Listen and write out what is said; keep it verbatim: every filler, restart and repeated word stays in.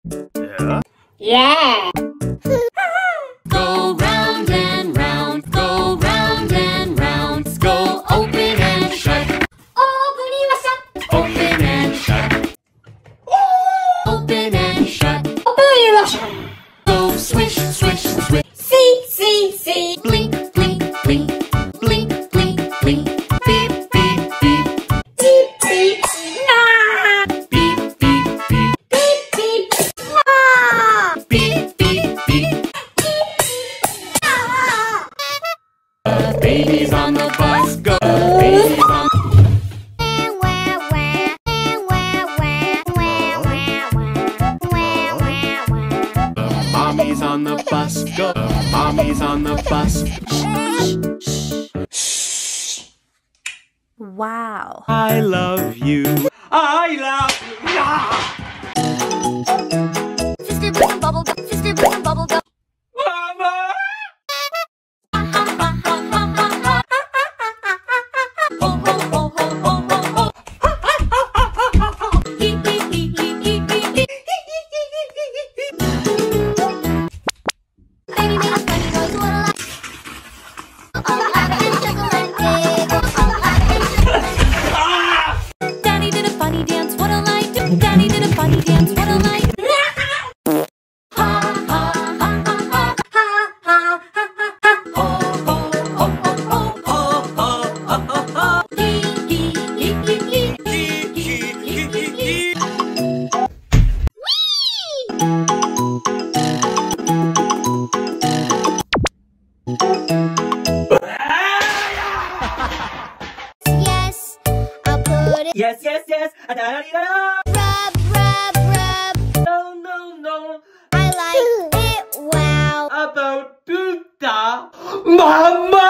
Yeah. Yeah. Go round and round, go round and round, go open and shut, open and shut, open and shut, go swish, swish, swish, See, see, see. blink, blink, blink, blink, blink, blink, beep, beep, beep, Beep, beep. Ah. beep, beep, beep, Beep, beep. Ah. beep, beep, beep. Uh, babies on the bus, go, babies on. Mommy's on the bus, go. Mommy's on the bus. Wow. I love you. I love you. Sister bring some bubble gum. Sister bring some bubble gum. Mama! Ho, ho, ho, ho, ho, ho, ho. Hee, hee, hee, hee, hee, hee, hee. Baby made us funny toys, what a lot. All happy and chuckle and giggle. All happy and chuckle and giggle. Daddy did a funny dance, what'll I do? Daddy did a funny dance, what'll I do? Ha, ha, ha, ha, ha. Ha, ha, ha, ha, ha. Ho, ho, ho, ho, ho. Ho, ho, ho, ho, ho. Hee, hee, hee, hee, hee. Hee, hee, hee, hee, hee. Yes, I'll put it. Yes, yes, yes. Da-da-da-da. Rub, rub, rub. No, no, no. I like it. Wow. About Buddha. Mama!